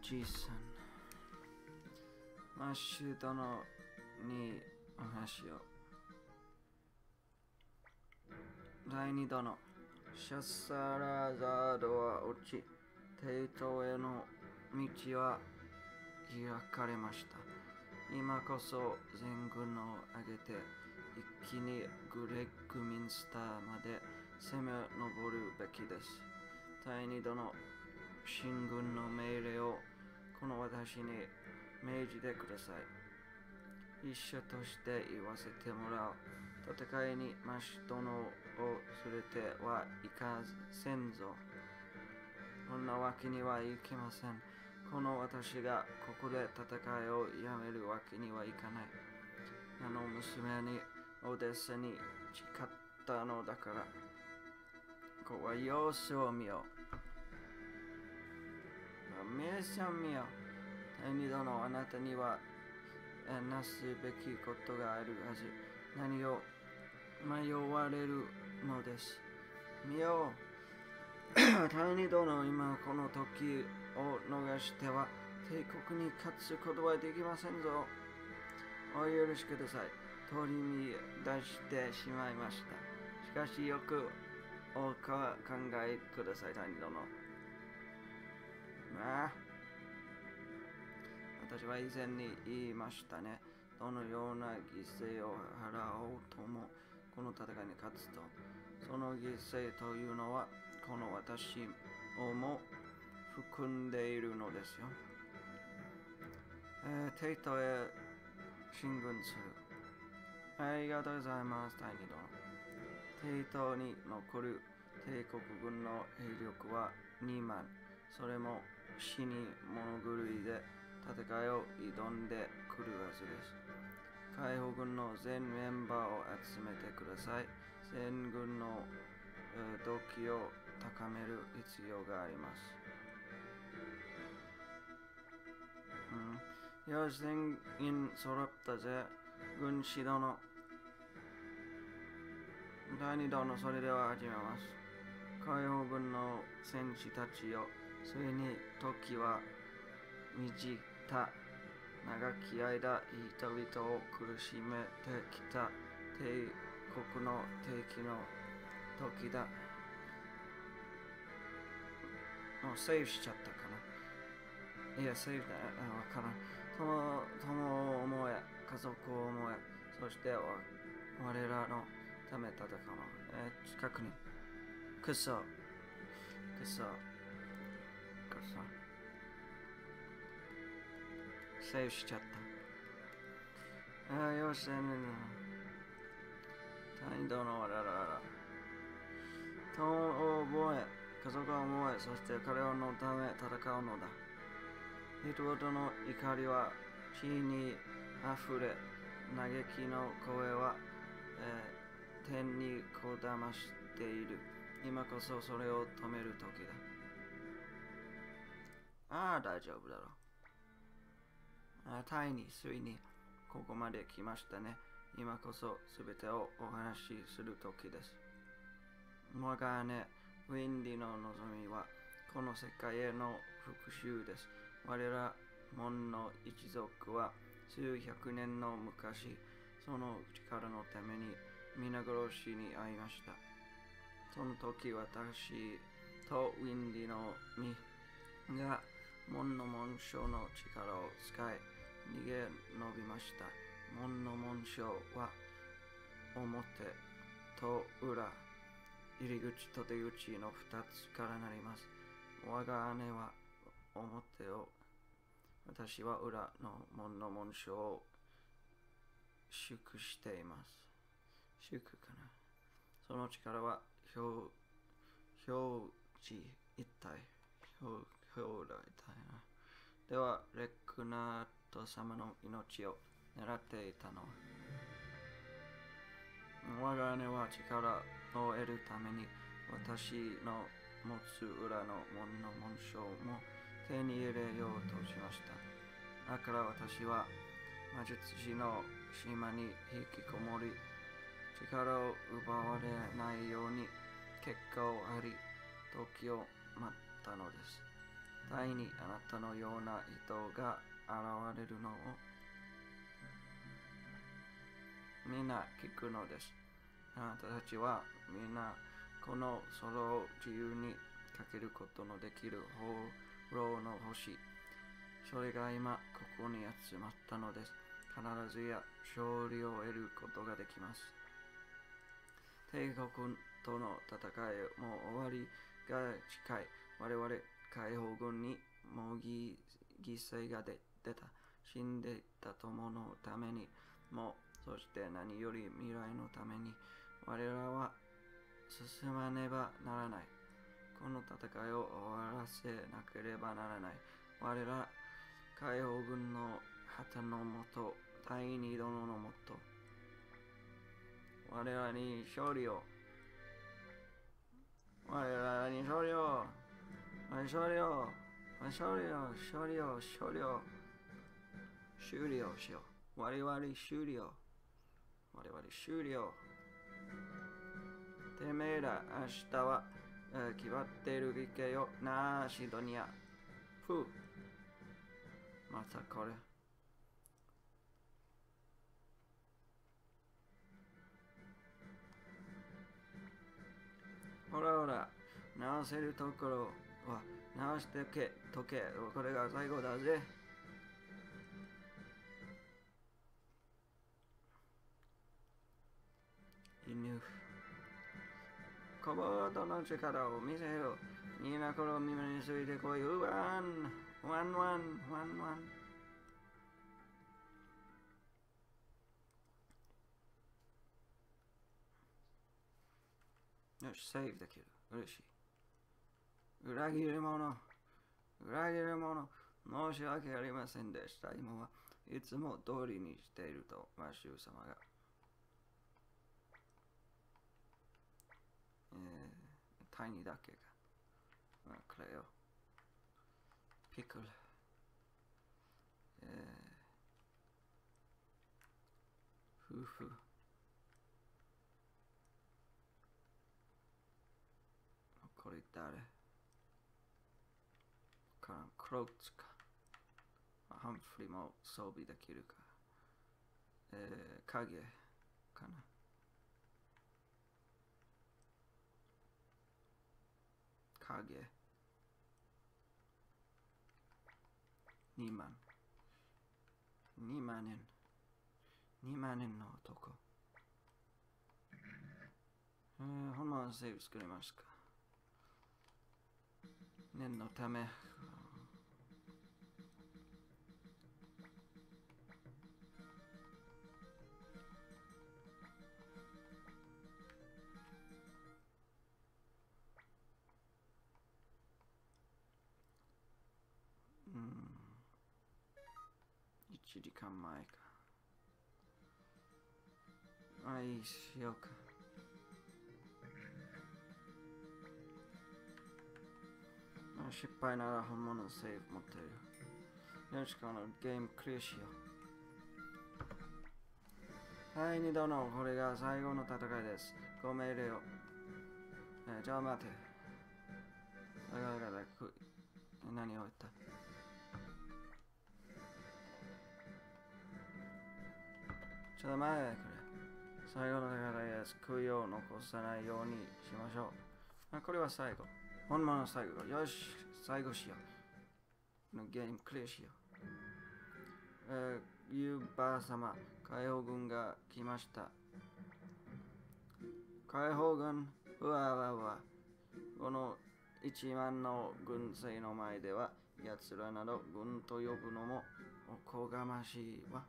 じいさん、マッシュ殿にお話を。第二殿、シャサラザードは落ち、帝都への道は開かれました。今こそ全軍を挙げて一気にグレッグミンスターまで攻め上るべきです。第二殿、進軍の命令をこの私に命じてください。一緒として言わせてもらう。戦いにマシュ殿を連れてはいかせんぞ。そんなわけにはいきません。この私がここで戦いをやめるわけにはいかない。あの娘にオデッサに誓ったのだから。ここは様子を見よう。皆さん見よう。第二度のあなたにはなすべきことがあるはず。何を迷われるのです。見よう。第二度の今この時を逃しては帝国に勝つことはできませんぞ。お許しください。取り乱してしまいました。しかしよくお考えください、第二殿。私は以前に言いましたね。どのような犠牲を払おうともこの戦いに勝つと。その犠牲というのはこの私をも含んでいるのですよ。帝都へ進軍する。ありがとうございます、第二殿。帝都に残る帝国軍の兵力は2万。それも死に物狂いで戦いを挑んでくるはずです。解放軍の全メンバーを集めてください。全軍の動機を高める必要があります。よし、全員揃ったぜ。軍師殿。第二殿、それでは始めます。解放軍の戦士たちよ、ついに時は満ちた。長き間、人々を苦しめてきた帝国の敵の時だ。もうセーフしちゃったかな。いや、セーフだ。わからん。友を思え、家族を思え、そして我らのため戦う。近くに。くそ。セーフしちゃった。よし、第二度の我ら。友を思え、家族を思え、そして彼らのため戦うのだ。人々の怒りは地にあふれ、嘆きの声は、天にこだましている。今こそそれを止める時だ。大丈夫だろう。タイについにここまで来ましたね。今こそすべてをお話しする時です。我が姉、ウィンディの望みは、この世界への復讐です。我ら門の一族は数百年の昔、その力のために皆殺しに遭いました。その時私とウィンディの身が門の紋章の力を使い逃げ延びました。門の紋章は表と裏、入り口と出口の2つからなります。我が姉は表を、私は裏の門の紋章を祝しています。祝かな。その力は表示一体。表裏一体な。では、レクナート様の命を狙っていたのは、我が姉は力を得るために私の持つ裏の門の紋章も手に入れようとしました。だから私は魔術師の島に引きこもり、力を奪われないように結果をあり、時を待ったのです。 タイにあなたのような人が現れるのをみんな聞くのです。あなたたちはみんなこの空を自由にかけることのできる放浪の星。それが今ここに集まったのです。必ずや勝利を得ることができます。帝国との戦いも終わりが近い。我々解放軍にも犠牲が出た。死んでいた友のためにも、そして何より未来のために我らは進まねばならない。この戦いを終わらせなければならない。我ら解放軍の旗のもと、第二殿のもと、我らに勝利を、我らに勝利を、勝利を、勝利を、勝利を、勝利を、終了しよう。我々終了。我々終了。てめえら明日は決まっているべきよな、シドニア。ふう。またこれ。ほらほら、直せるところは直してとけ。これが最後だぜ。犬。コボードの力を見せよう。みんなこの耳についてこい。ワン、ワン、ワン、ワン、ワン。よし、セーブできる。嬉しい。裏切り者。裏切り者。申し訳ありませんでした。今はいつも通りにしていると、マシュー様が。タイニーだけが。くれよ。ピクル。夫婦。これ誰からん、クローツか。ハンフリーも装備できるか。影かな。影。2万。2万円。2万円の男。ほんまセーブ作りますか。念のため。1時間前か。いいしようか。失敗なら本物のセーブ持ってる。よし、このゲームクリアしよう。はい、二度のこれが最後の戦いです。ご命令を。じゃあ待て。何を言った？ちょっと待ってくれ。最後の戦いです。悔いを残さないようにしましょう。これは最後。本物の最後。よし、最後しよう。ゲームクリアしよう。ユーバー様、解放軍が来ました。解放軍、うわわわ。この1万の軍勢の前では、奴らなど軍と呼ぶのもおこがましいわ。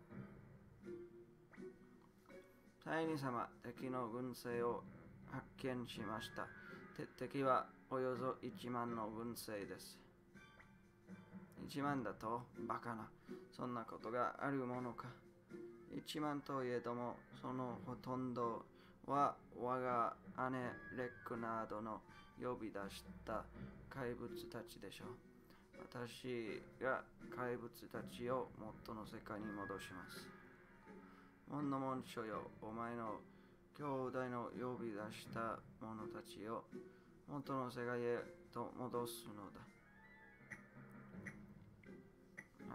大二様、敵の軍勢を発見しました。敵はおよそ1万の軍勢です。1万だとバカな。そんなことがあるものか。1万といえども、そのほとんどは我が姉レックナードの呼び出した怪物たちでしょう。私が怪物たちを元の世界に戻します。門の門書よ、お前の兄弟の呼び出した者たちを元の世界へと戻すのだ。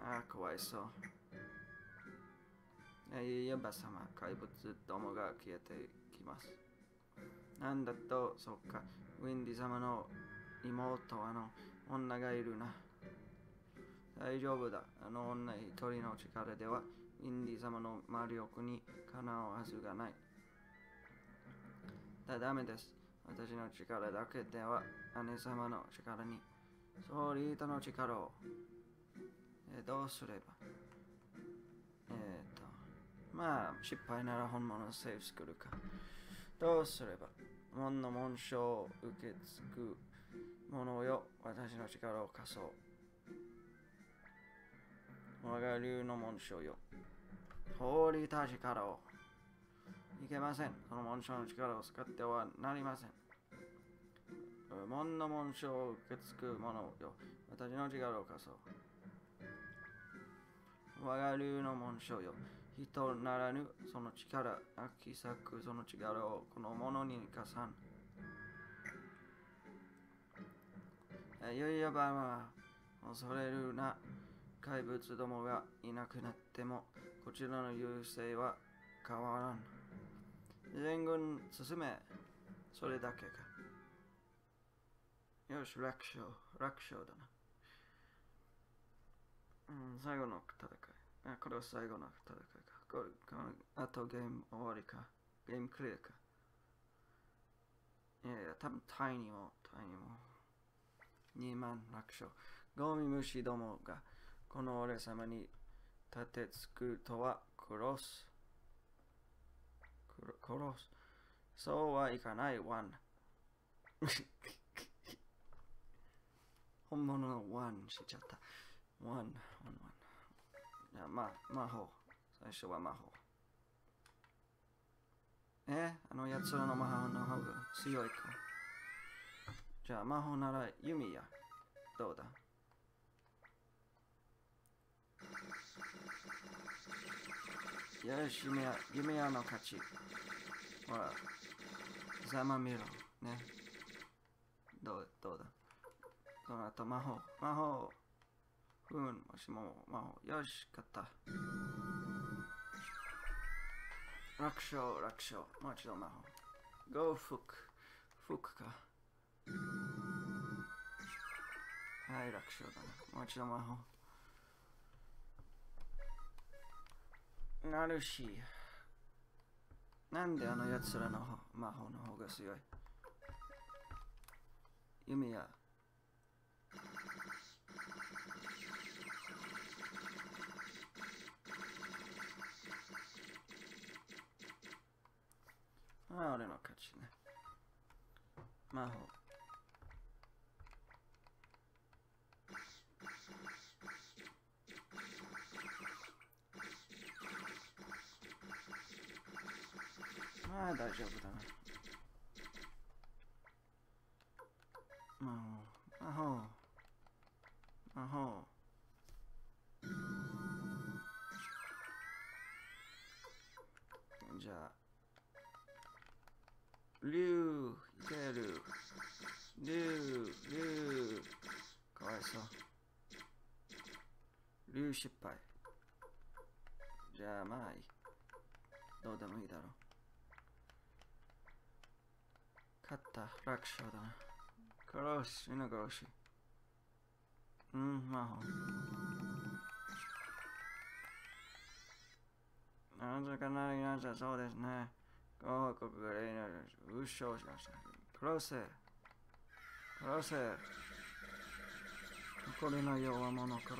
ああ、かわいそう。ユバ様、怪物どもが消えてきます。なんだと、そっか、ウィンディ様の妹女がいるな。大丈夫だ。あの女一人の力では、ウィンディ様の魔力にかなうはずがない。ダメです。私の力だけでは、姉様の力に、ソリータの力を、どうすればまあ、失敗なら本物のセーフ作るか。どうすれば、門の紋章を受け継ぐ者よ、私の力を貸そう。我が竜の紋章よ、放りた力を。いけません。その紋章の力を使ってはなりません。門の紋章を受け継ぐ者よ、私の力を貸そう。我が竜の紋章よ、人ならぬその力、飽き裂くその力をこの者に貸さん。ユイヤバは恐れるな。怪物どもがいなくなってもこちらの優勢は変わらん。全軍進め。それだけか。よし、楽勝だな。最後の戦い。これは最後の戦いか。あとゲーム終わりか。ゲームクリアか。いや、多分タイにも。2万楽勝。ゴミ虫どもがこの俺様に立てつくとは殺す。そうはいかないワン。本物のワンしちゃった。ワン。じゃあ、魔法。最初は魔法。あのやつらの魔法の方が強いか。じゃあ、魔法なら弓矢。どうだ？よし、弓矢の勝ち。ほら、ざまみろ。ね。どうだ？その後、魔法。もしも魔法。よし、勝った。楽勝。もう一度魔法。ゴーフックか。はい、楽勝だな。もう一度魔法。なるし。なんであのやつらの魔法の方が強い？弓矢。俺の勝ちね。魔法。大丈夫だな。魔法。じゃあ、竜、いける。竜。かわいそう。竜失敗。じゃあ、まあいい。どうでもいいだろう。勝った。楽勝だな。死の殺し。魔法。なんとかなりなさそうですね。ご報告が例の優勝しました。殺せ。残りの弱者殺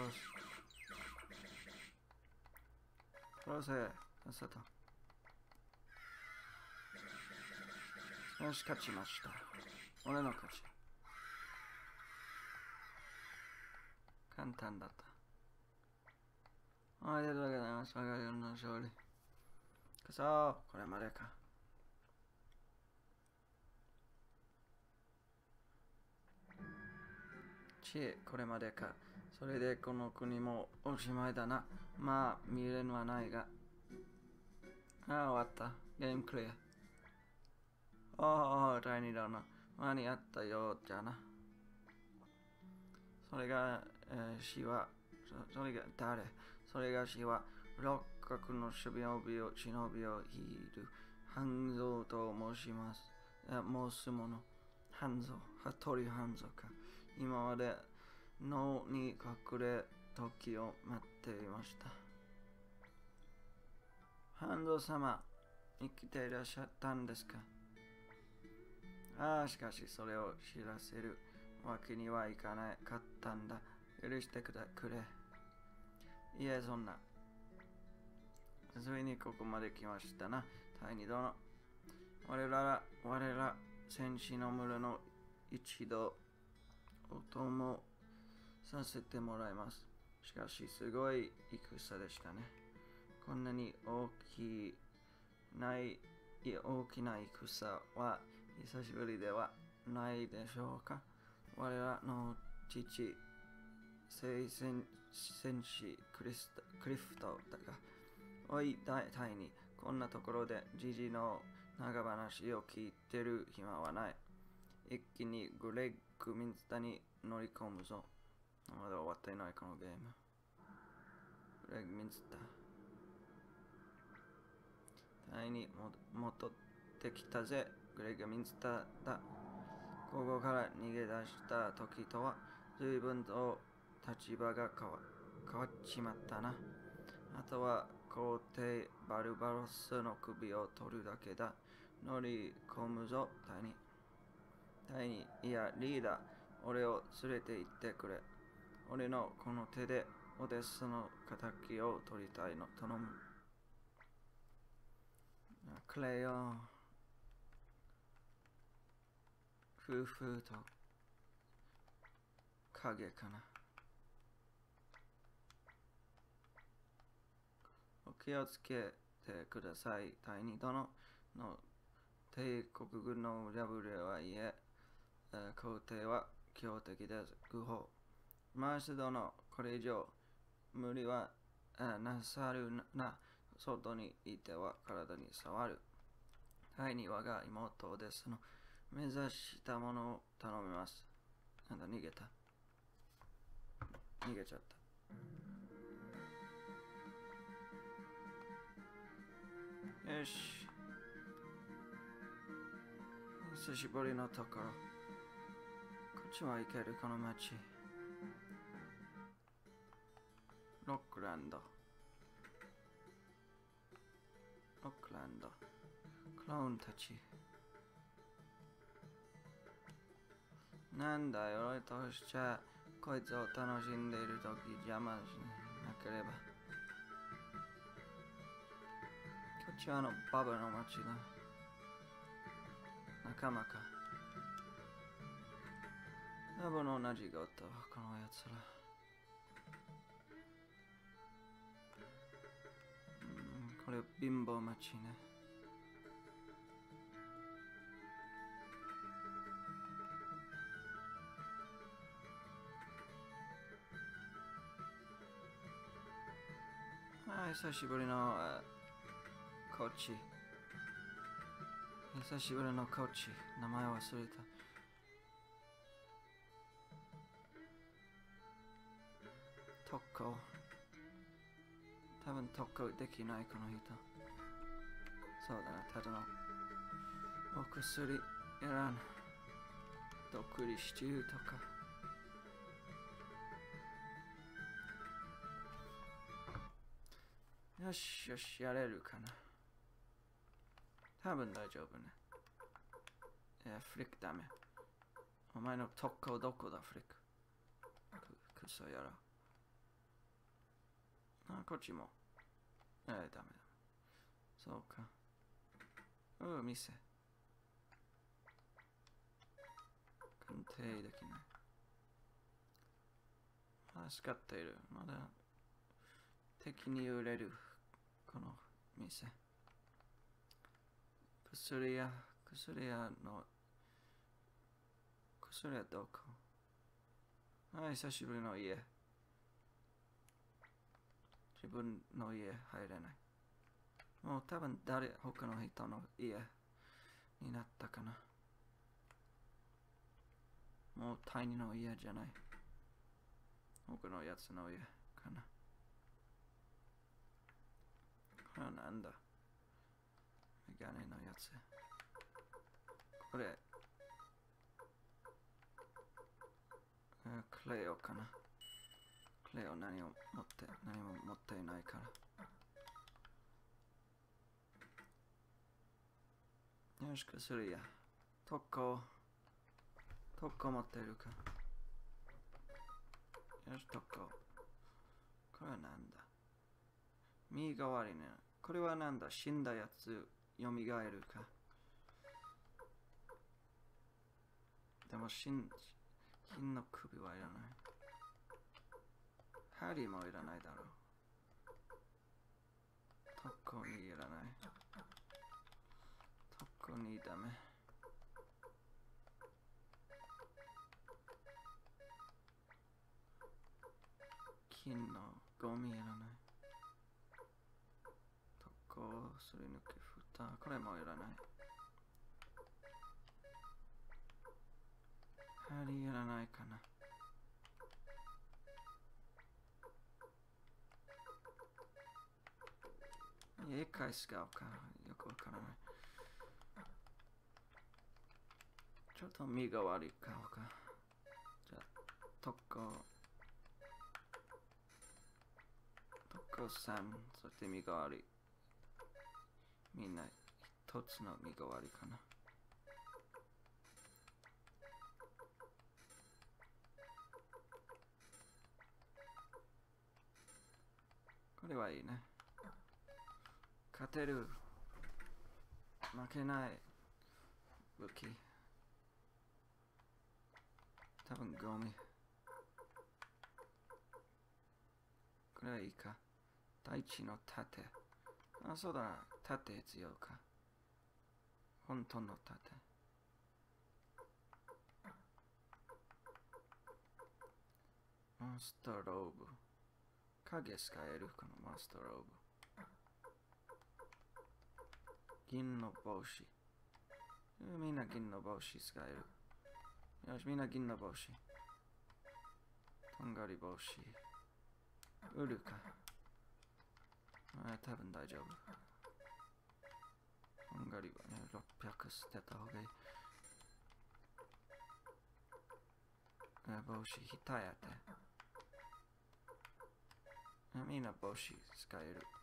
せ。さっさと。よし、勝ちました。俺の勝ち。簡単だった。ありがとうございます。我が家の勝利。これまでか。これまでか。それでこの国もおしまいだな。まあ、未練はないが。終わった。ゲームクリア。第2だな。間に合ったようじゃな。それが、死はそれが誰？それがしは六角の忍びを引いる半蔵と申します。申す者。半蔵、服部半蔵か。今まで脳に隠れ時を待っていました。半蔵様、生きていらっしゃったんですか？しかしそれを知らせるわけにはいかなかったんだ。許してくれ。いえ、そんな。ついにここまで来ましたな、第二殿。我ら戦士の村の一度お供させてもらいます。しかし、すごい戦でしたね。こんなに大きな戦は久しぶりではないでしょうか。我らの父、聖戦士クリフトだが、おい、大に、こんなところでジジの長話を聞いてる暇はない。一気にグレッグ・ミンスターに乗り込むぞ。まだ終わっていないこのゲーム。グレッグ・ミンスター。第に戻ってきたぜ。グレッグ・ミンスターだ。ここから逃げ出した時とは随分と立場が変わっちまったな。あとは皇帝バルバロスの首を取るだけだ。乗り込むぞ、第二、いや、リーダー、俺を連れて行ってくれ。俺のこの手でオデッサの敵を取りたいの、頼む。くれよ。夫婦と影かな。お気をつけてください。第二殿の帝国軍の破れはいえ、皇帝は強敵です。愚法。マース殿、これ以上無理はなさるな。外にいては体に触る。第二我が妹ですの。目指したものを頼みます。なんだ、逃げた。逃げちゃった。よし。久しぶりのところ。こっちは行ける、この街。ロックランド。クローンたち。なんだよ、俺としちゃ、こいつを楽しんでいるとき邪魔しなければ。こっちはバブの街だ。仲間か。多分同じこと、このやつら。これ貧乏町ね。久しぶりのコーチ。久しぶりのコーチ。名前忘れた。特攻。多分特攻できないこの人。そうだな、ただのお薬いらん。毒理シチューとか。よしよし、やれるかな。多分大丈夫ね。フリックダメ。お前の特攻どこだ、フリック。クソやら。こっちも。ダメだ。そうか。店。鑑定できない。使っている。まだ敵に売れる。この店。薬屋どこ？久しぶりの家。自分の家入れない。もう多分他の人の家になったかな。もう第二の家じゃない。他のやつの家かかな。これはなんだ？メガネのやつ。これ、クレオかな。クレオ何も持っていないから。よし、薬や。特攻持ってるか。よし、特攻。これはなんだ？身代わりね。これはなんだ？死んだやつ、蘇るか。でも金の首はいらない。針もいらないだろう。特攻にいらない。特攻にダメ。金のゴミいらない。特攻すり抜け蓋。これもいらない。針いらないかな。一回使うか。よくわからない。ちょっと身代わり買おうか。じゃあ、特攻3、そして身代わり。みんな一つの身代わりかな。これはいいね。勝てる。負けない武器。多分ゴミ。これはいいか。大地の盾。あ、そうだな。盾必要か。本当の盾。モンスターローブ。影使えるこのモンスターローブ。銀の帽子。みんな銀の帽子使える。よし、みんな銀の帽子。とんがり帽子。売るか。多分大丈夫。とんがりはね、600捨てた方がいい。帽子、額やて。みんな帽子使える。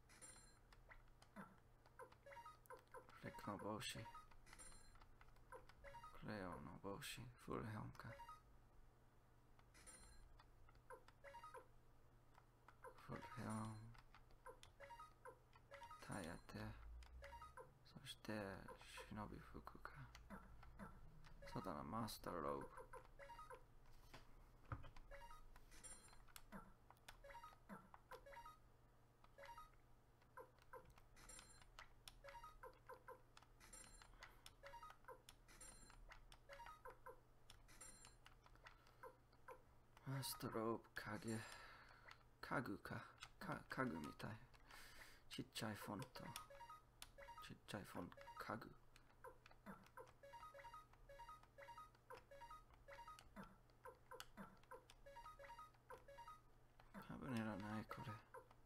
フレックの帽子。クレオの帽子。フルヘルムか。フルヘルム。タイやて。そして、忍び服か。そうだな、マスターローブ。マスターローブ、家具か。家具みたい。ちっちゃいフォント。ちっちゃいフォント、家具。多分いらない、これ。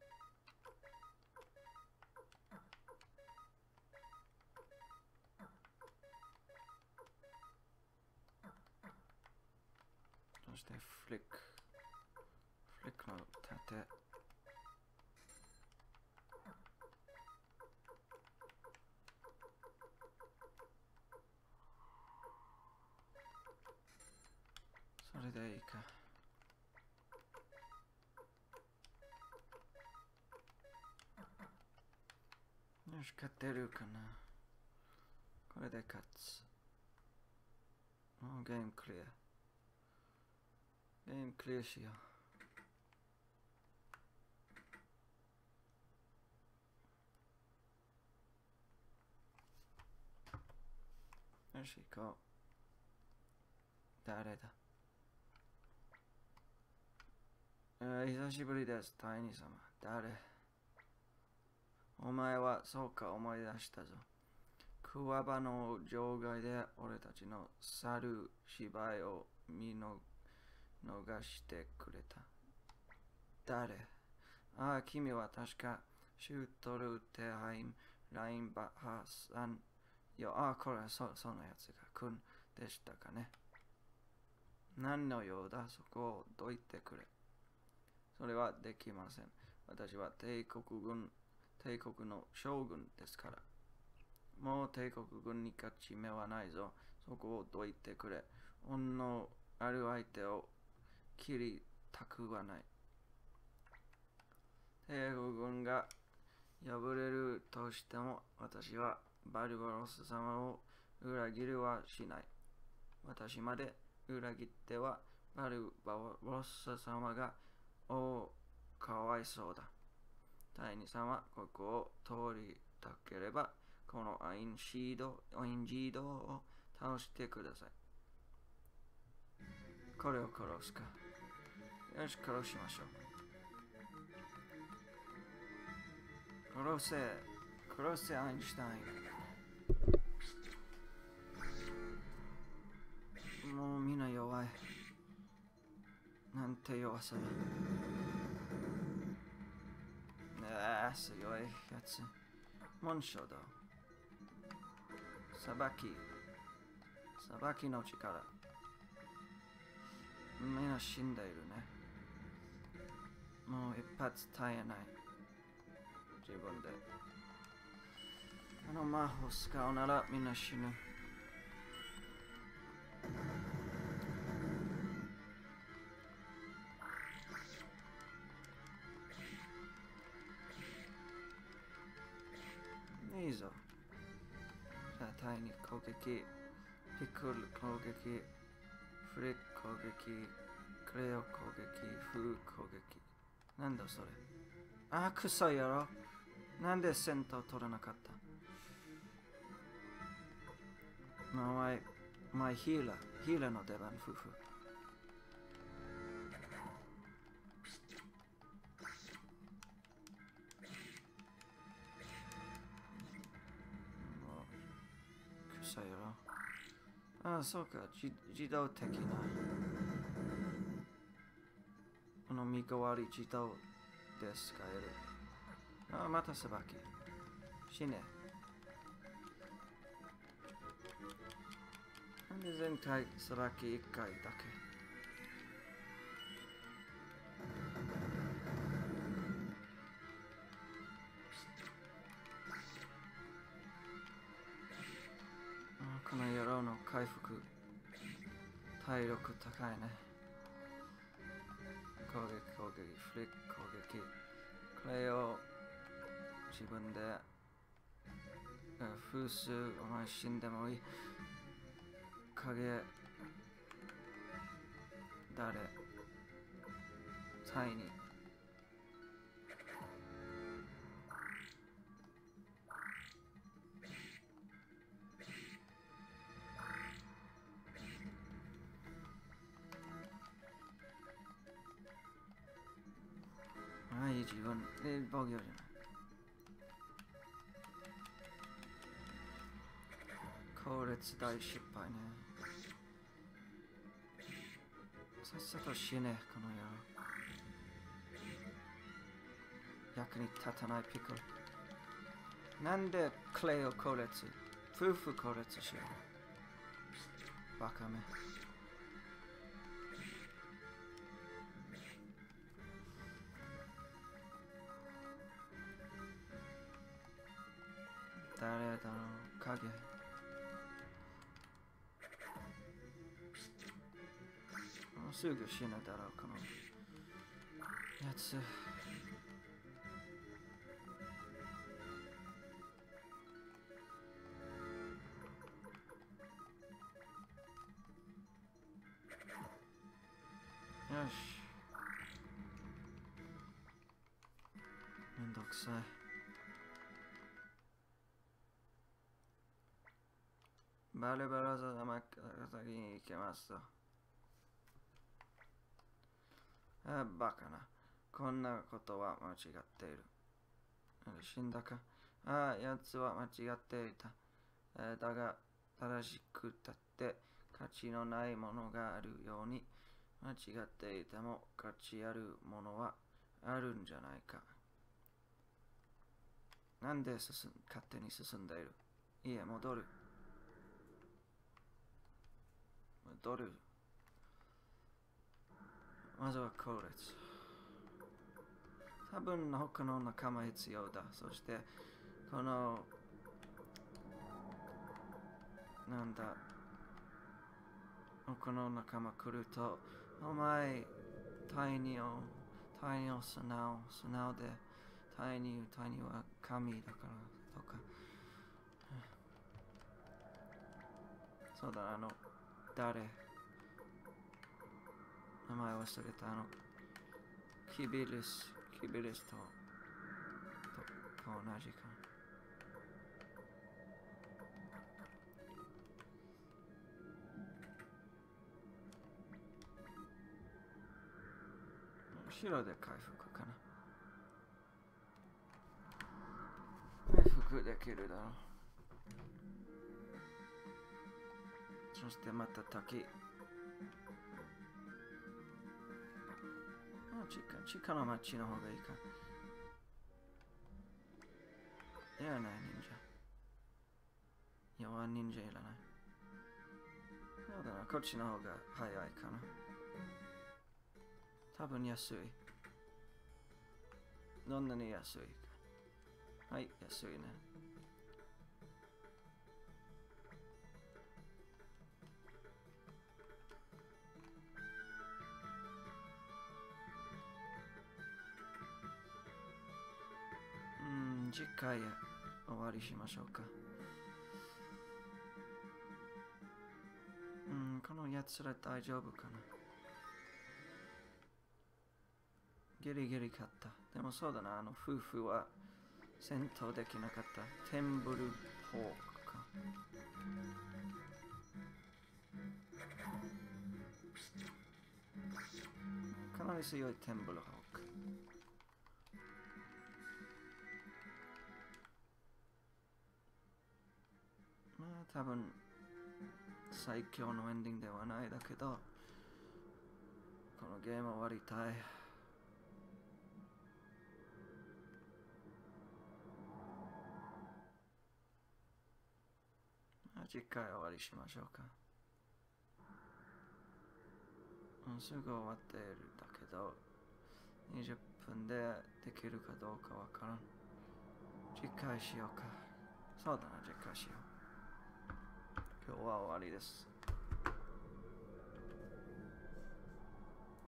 そしてフリックの盾。それでいいか。よし、勝てるかな。これで勝つ。もうゲームクリア。ゲームクリアしよう。よし、行こう。誰だ？久しぶりです、タイニー様。誰？お前はそうか思い出したぞ。クワバの場外で俺たちの去る芝居を見逃してくれた。 誰？ああ、君は確か、シュートルテハイム、ラインバハさん。ああ、これはそのやつがくんでしたかね。何の用だ、そこをどいてくれ。それはできません。私は帝国の将軍ですから。もう帝国軍に勝ち目はないぞ。そこをどいてくれ。恩のある相手を切りたくはない。帝国軍が敗れるとしても、私はバルバロス様を裏切りはしない。私まで裏切ってはバルバロス様がかわいそうだ。第二様、ここを通りたければ、このアインジードを倒してください。これを殺すか。よし、殺しましょう。殺せ、アインシュタイン。もうみんな弱い。なんて弱さだ。強いやつ。紋章だ。さばきの力。みんな死んでいるね。もう一発耐えない。自分で。あの魔法使うならみんな死ぬ。いいぞ。じゃあ、タイに攻撃、ピクル攻撃、フリック攻撃、クレオ攻撃、フー攻撃。なんだそれ。あ、クソやろ。なんで戦闘取らなかった？マイヒーラーの出番、夫婦。クソやろ。あ、そうか、自動的な。この見変わり自動で使える。またさばき。死ね。なんで全体さばき1回だけ。この野郎の回復。体力高いね。攻撃、フリック攻撃。これを自分で風数、お前死んでもいい。影、誰、タイに。はい、自分で防御じゃない。強烈大失敗ね。さっさと死ね、この野郎。役に立たないピクル。なんでクレイを攻略、夫婦攻略しよう。バカめ。誰だろう、影。すぐ死ぬだろう、このやつ。よし。めんどくさい。バルバラザダマ先に行けますと。バカな。こんなことは間違っている。死んだか？やつは間違っていた。だが、正しくたって価値のないものがあるように、間違っていても価値あるものはあるんじゃないか。なんで勝手に進んでいる。いえ、戻る。戻る。まずは後列。多分他の仲間必要だ。そして、この、なんだ、他の仲間来ると、お前、第二を素直で、第二は神だからとか。そうだ、誰名前忘れた、キビリスと同じか。後ろで回復かな。回復できるだろう。そしてまた滝。地下の町の方がいいか。いらない、忍者。弱忍者いらない。そうだな、こっちの方が早いかな。多分安い。どんなに安いか。はい、安いね。次回終わりしましょうか。このやつら大丈夫かな。ギリギリ勝った。でもそうだな、夫婦は戦闘できなかった。テンブルホークか。かなり強いテンブルホーク。まあ多分最強のエンディングではないだけど、このゲーム終わりたい。次回終わりしましょうか。すぐ終わっているだけど、20分でできるかどうかわからん。次回しようか。そうだな、次回しよう。今日は終わりです。